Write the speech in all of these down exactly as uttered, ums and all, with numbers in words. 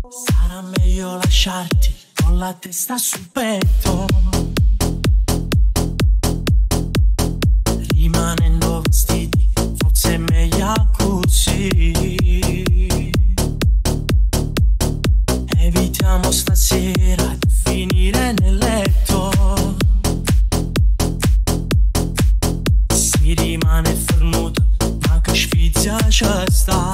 Sarà meglio lasciarti con la testa sul petto, rimanendo vestiti, forse è meglio così. Evitiamo stasera di finire nel letto, si rimane fermuta ma che sfizia c'è sta.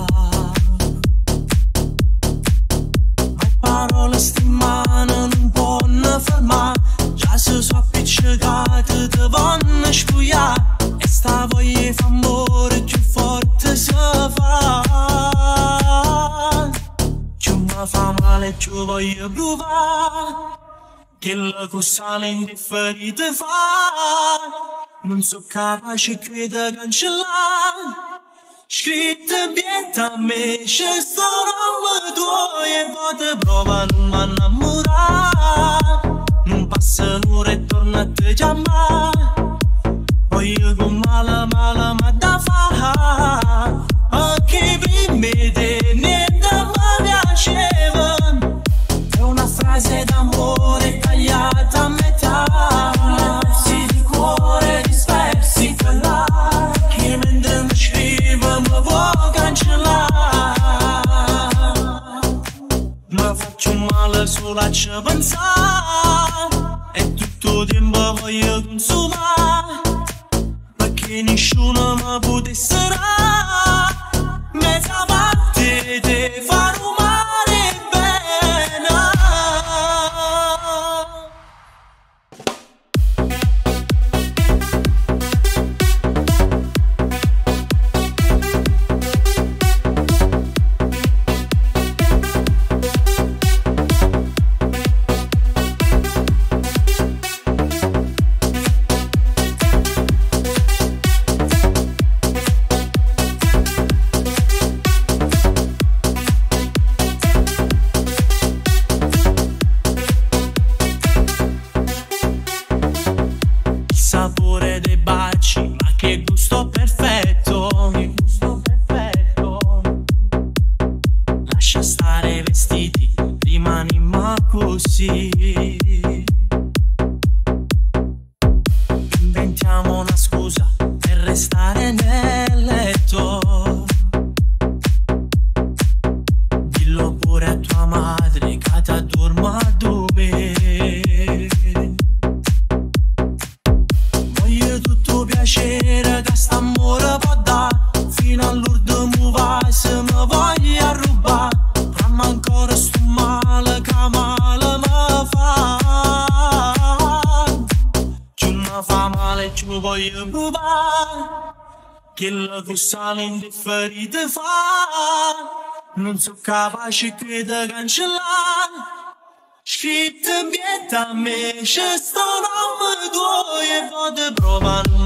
Parole sti mani non possono fermare, già si sono appiccicate, ti vanno spugliare, e sta voglia fa amore più forte si fa. Più mi fa male più voglio provare, che la cosa indifferita fa. Non so capace qui da cancellare, scritto in a me, c'è sto nome tuo e poi ti prova non mi innamorare. Non passa un'ora e torna a te chiamare, poi io con male male ma da fare, anche per me te niente mi piaceva. È una frase d'amore tagliata a metà, pezzi di cuore dispersi per là, che mentre mi scrive mi vuoi cancellare. Mi faccio male solo a ci pensare, e tutto il tempo voglio consumare, perché nessuno mi potesse dare mezza parte di far umare bene. Sapore dei baci, ma che gusto perfetto, che gusto perfetto. Lascia stare i vestiti, rimani ma così. Inventiamo una scusa per restare nel letto, dillo pure a tua madre che ti addorma a dormire. Piacere che st'amore può dare, fino all'urdo mu vai se mi voglia rubare. Fammi ancora sto male che male mi fa, più mi fa male più voglio provare, che la cosa indifferita fa. Non so capace qui da cancellare, scritto in pietra a me c'è sto nome tuo e poi ti provano